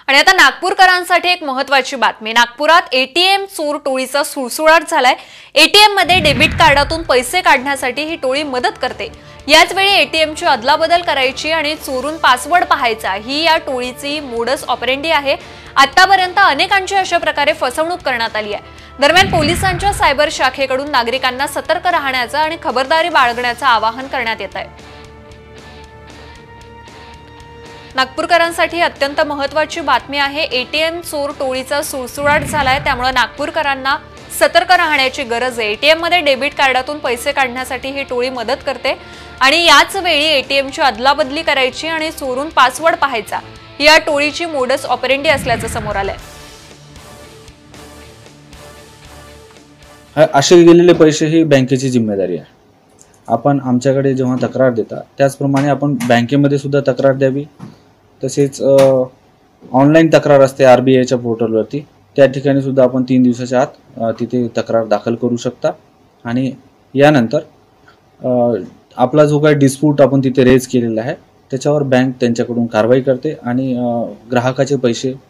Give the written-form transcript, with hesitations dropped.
आणि आता नागपूरकरांसाठी एक महत्त्वाची बातमी। नागपुरात एटीएम चोर टोळीचा सुळसुळाट झालाय। एटीएम मध्ये डेबिट कार्डातून पैसे काढण्यासाठी ही टोळी मदत करते। याच वेळी एटीएमची अदलाबदल करायची आणि चोरून पासवर्ड पाहायचा ही या टोळीची मोडस ऑपरेंडी आहे। आतापर्यंत अनेकांची अशा प्रकारे फसवणूक करण्यात आली आहे। दरम्यान पोलिसांच्या सायबर शाखेकडून नागरिकांना सतर्क राहण्याचं आणि खबरदारी बाळगण्याचं आवाहन करण्यात येत आहे। नागपूरकरांसाठी अत्यंत महत्त्वाची बातमी आहे। एटीएम चोर टोळीचा सुळसुळाट झालाय, त्यामुळे नागपूरकरांना सतर्क राहण्याची गरज आहे। एटीएम मध्ये डेबिट कार्डातून पैसे काढण्यासाठी ही टोळी मदत करते आणि याच वेळी एटीएमची अदलाबदली करायची आणि चोरून पासवर्ड पाहायचा ही या टोळीची मोडस ऑपरेंडी असल्याचं समोर आलंय। असे गेलेले पैसे ही बँकेची जिम्मेदारी आहे। आपण आमच्याकडे जेव्हा तक्रार देता त्याचप्रमाणे आपण बँकेमध्ये सुद्धा तक्रार द्यावी। तसेच ऑनलाईन तक्रार असते आरबीआयच्या पोर्टलवरती, त्या ठिकाणी सुद्धा आपण 3 दिवसाच्या आत तिथे तक्रार दाखल करू शकता आणि यानंतर आपला जो काही डिस्प्यूट आपण तिथे रेज केलेला आहे त्याच्यावर बँक त्यांच्याकडून कारवाई करते आणि ग्राहकाचे पैसे